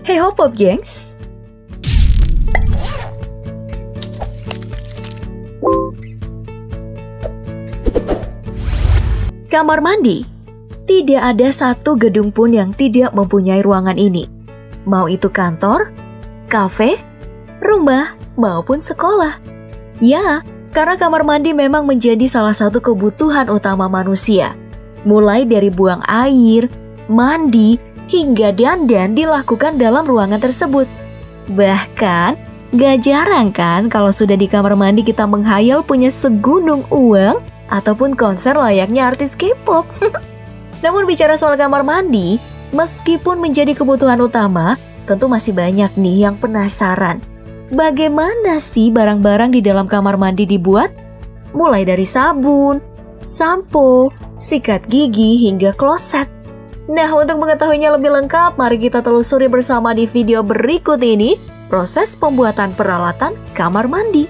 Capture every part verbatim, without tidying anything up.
Hey hop hop gengs! Kamar mandi. Tidak ada satu gedung pun yang tidak mempunyai ruangan ini. Mau itu kantor, kafe, rumah, maupun sekolah. Ya, karena kamar mandi memang menjadi salah satu kebutuhan utama manusia. Mulai dari buang air, mandi, hingga dandan dilakukan dalam ruangan tersebut. Bahkan, gak jarang kan kalau sudah di kamar mandi kita menghayal punya segunung uang ataupun konser layaknya artis K-pop. Namun bicara soal kamar mandi, meskipun menjadi kebutuhan utama, tentu masih banyak nih yang penasaran. Bagaimana sih barang-barang di dalam kamar mandi dibuat? Mulai dari sabun, sampo, sikat gigi, hingga kloset. Nah, untuk mengetahuinya lebih lengkap, mari kita telusuri bersama di video berikut ini proses pembuatan peralatan kamar mandi.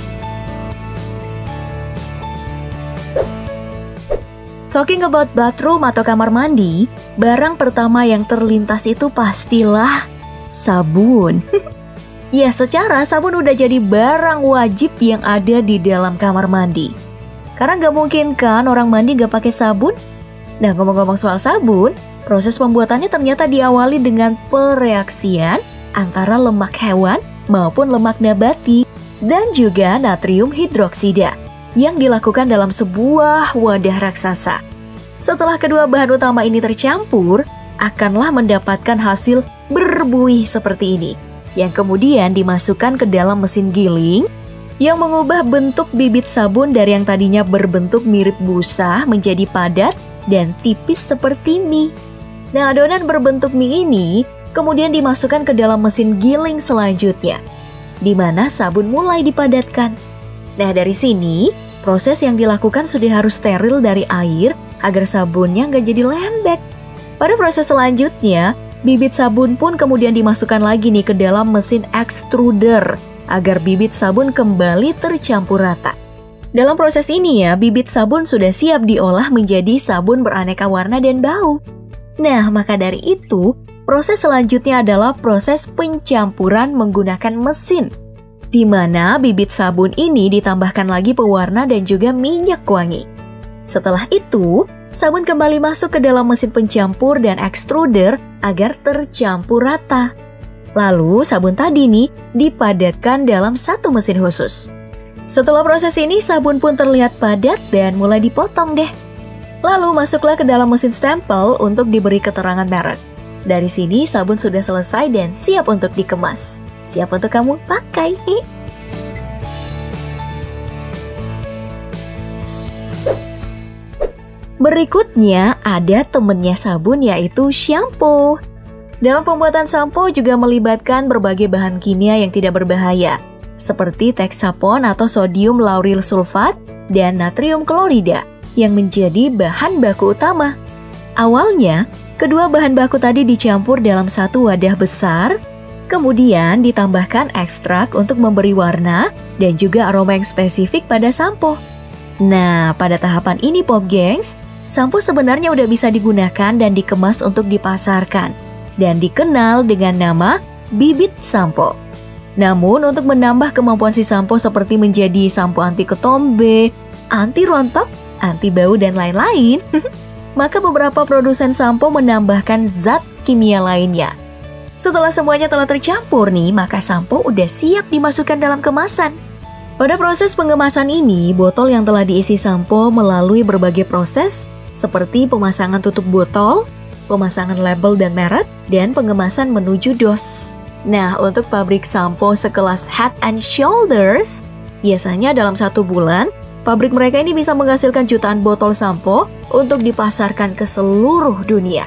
Talking about bathroom atau kamar mandi, barang pertama yang terlintas itu pastilah sabun. Ya, secara sabun udah jadi barang wajib yang ada di dalam kamar mandi. Karena gak mungkin kan orang mandi gak pakai sabun? Nah, ngomong-ngomong soal sabun, proses pembuatannya ternyata diawali dengan pereaksian antara lemak hewan maupun lemak nabati dan juga natrium hidroksida yang dilakukan dalam sebuah wadah raksasa. Setelah kedua bahan utama ini tercampur, akanlah mendapatkan hasil berbuih seperti ini, yang kemudian dimasukkan ke dalam mesin giling yang mengubah bentuk bibit sabun dari yang tadinya berbentuk mirip busa menjadi padat dan tipis seperti mie. Nah, adonan berbentuk mie ini kemudian dimasukkan ke dalam mesin giling selanjutnya, di mana sabun mulai dipadatkan. Nah, dari sini proses yang dilakukan sudah harus steril dari air agar sabunnya nggak jadi lembek. Pada proses selanjutnya, bibit sabun pun kemudian dimasukkan lagi nih ke dalam mesin extruder agar bibit sabun kembali tercampur rata. Dalam proses ini ya, bibit sabun sudah siap diolah menjadi sabun beraneka warna dan bau. Nah, maka dari itu, proses selanjutnya adalah proses pencampuran menggunakan mesin, di mana bibit sabun ini ditambahkan lagi pewarna dan juga minyak wangi. Setelah itu, sabun kembali masuk ke dalam mesin pencampur dan extruder agar tercampur rata. Lalu, sabun tadi nih dipadatkan dalam satu mesin khusus. Setelah proses ini, sabun pun terlihat padat dan mulai dipotong deh. Lalu masuklah ke dalam mesin stempel untuk diberi keterangan merek. Dari sini sabun sudah selesai dan siap untuk dikemas. Siap untuk kamu pakai. Berikutnya ada temennya sabun, yaitu shampoo. Dalam pembuatan sampo juga melibatkan berbagai bahan kimia yang tidak berbahaya, seperti Texapon atau sodium lauryl sulfat dan natrium klorida yang menjadi bahan baku utama. Awalnya, kedua bahan baku tadi dicampur dalam satu wadah besar, kemudian ditambahkan ekstrak untuk memberi warna dan juga aroma yang spesifik pada sampo. Nah, pada tahapan ini Pop Gengs, sampo sebenarnya udah bisa digunakan dan dikemas untuk dipasarkan dan dikenal dengan nama bibit sampo. Namun untuk menambah kemampuan si sampo seperti menjadi sampo anti ketombe, anti rontok, anti bau dan lain-lain, maka beberapa produsen sampo menambahkan zat kimia lainnya. Setelah semuanya telah tercampur nih, maka sampo udah siap dimasukkan dalam kemasan. Pada proses pengemasan ini, botol yang telah diisi sampo melalui berbagai proses seperti pemasangan tutup botol, pemasangan label dan merek, dan pengemasan menuju dos. Nah, untuk pabrik sampo sekelas Head and Shoulders, biasanya dalam satu bulan, pabrik mereka ini bisa menghasilkan jutaan botol sampo untuk dipasarkan ke seluruh dunia.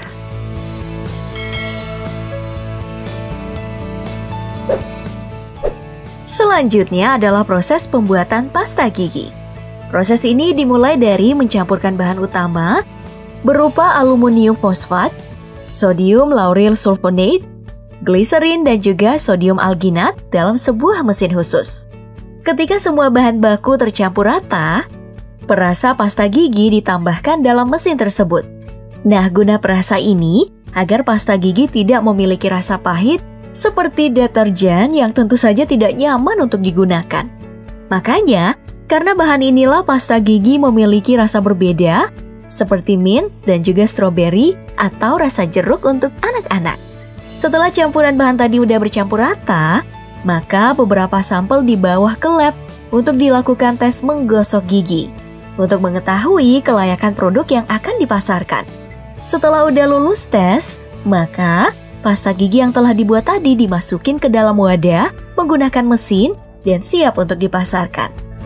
Selanjutnya adalah proses pembuatan pasta gigi. Proses ini dimulai dari mencampurkan bahan utama berupa aluminium fosfat, sodium lauryl sulfonate, gliserin dan juga sodium alginat dalam sebuah mesin khusus. Ketika semua bahan baku tercampur rata, perasa pasta gigi ditambahkan dalam mesin tersebut. Nah, guna perasa ini, agar pasta gigi tidak memiliki rasa pahit seperti deterjen yang tentu saja tidak nyaman untuk digunakan. Makanya, karena bahan inilah pasta gigi memiliki rasa berbeda, seperti mint dan juga stroberi atau rasa jeruk untuk anak-anak. Setelah campuran bahan tadi udah bercampur rata, maka beberapa sampel dibawa ke lab untuk dilakukan tes menggosok gigi, untuk mengetahui kelayakan produk yang akan dipasarkan. Setelah udah lulus tes, maka pasta gigi yang telah dibuat tadi dimasukin ke dalam wadah menggunakan mesin dan siap untuk dipasarkan.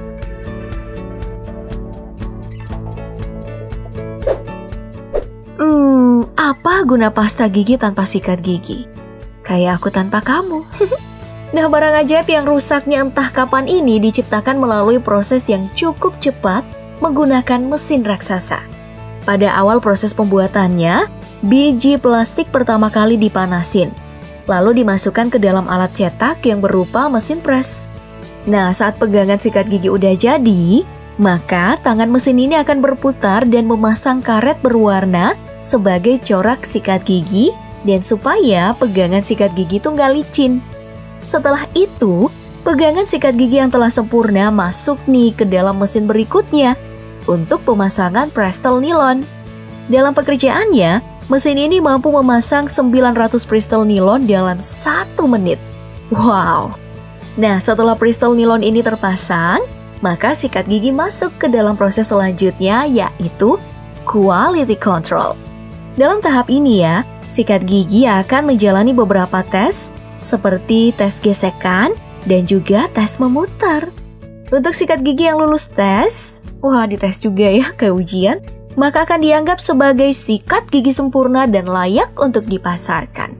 Hmm, apa guna pasta gigi tanpa sikat gigi? Kayak aku tanpa kamu. Nah, barang ajaib yang rusaknya entah kapan ini diciptakan melalui proses yang cukup cepat menggunakan mesin raksasa. Pada awal proses pembuatannya, biji plastik pertama kali dipanasin, lalu dimasukkan ke dalam alat cetak yang berupa mesin press. Nah, saat pegangan sikat gigi udah jadi, maka tangan mesin ini akan berputar dan memasang karet berwarna sebagai corak sikat gigi dan supaya pegangan sikat gigi itu nggak licin. Setelah itu, pegangan sikat gigi yang telah sempurna masuk nih ke dalam mesin berikutnya untuk pemasangan Prestol nilon. Dalam pekerjaannya, mesin ini mampu memasang sembilan ratus Prestol nilon dalam satu menit. Wow! Nah, setelah Prestol nilon ini terpasang, maka sikat gigi masuk ke dalam proses selanjutnya, yaitu quality control. Dalam tahap ini ya, sikat gigi akan menjalani beberapa tes, seperti tes gesekan dan juga tes memutar. Untuk sikat gigi yang lulus tes, wah dites juga ya kayak ujian, maka akan dianggap sebagai sikat gigi sempurna dan layak untuk dipasarkan.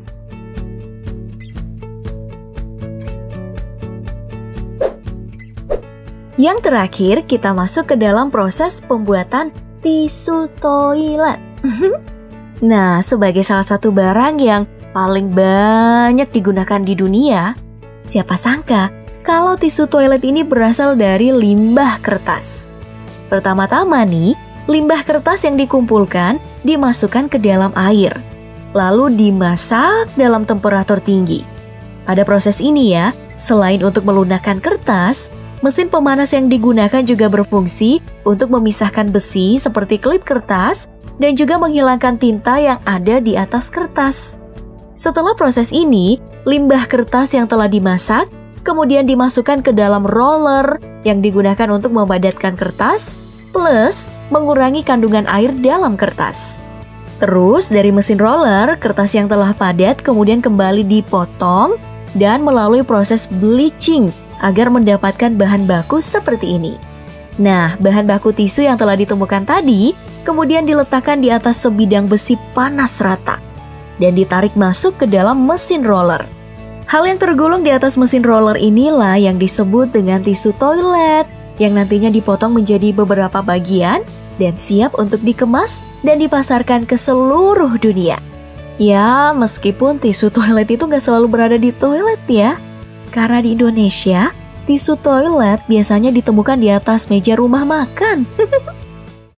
Yang terakhir, kita masuk ke dalam proses pembuatan tisu toilet. Nah, sebagai salah satu barang yang paling banyak digunakan di dunia, siapa sangka kalau tisu toilet ini berasal dari limbah kertas. Pertama-tama nih, limbah kertas yang dikumpulkan dimasukkan ke dalam air, lalu dimasak dalam temperatur tinggi. Pada proses ini ya, selain untuk melunakkan kertas, mesin pemanas yang digunakan juga berfungsi untuk memisahkan besi seperti klip kertas dan juga menghilangkan tinta yang ada di atas kertas. Setelah proses ini, limbah kertas yang telah dimasak kemudian dimasukkan ke dalam roller yang digunakan untuk memadatkan kertas plus mengurangi kandungan air dalam kertas. Terus dari mesin roller, kertas yang telah padat kemudian kembali dipotong dan melalui proses bleaching agar mendapatkan bahan baku seperti ini. Nah, bahan baku tisu yang telah ditemukan tadi kemudian diletakkan di atas sebidang besi panas rata dan ditarik masuk ke dalam mesin roller. Hal yang tergulung di atas mesin roller inilah yang disebut dengan tisu toilet yang nantinya dipotong menjadi beberapa bagian dan siap untuk dikemas dan dipasarkan ke seluruh dunia. Ya, meskipun tisu toilet itu nggak selalu berada di toilet ya. Karena di Indonesia, tisu toilet biasanya ditemukan di atas meja rumah makan.